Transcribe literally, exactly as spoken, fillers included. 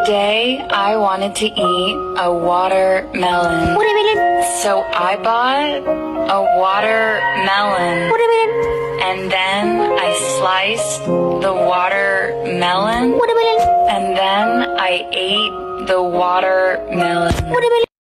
Today, I wanted to eat a watermelon. Watermelon. So I bought a watermelon. Watermelon. And then I sliced the watermelon. Watermelon. And then I ate the watermelon. Watermelon.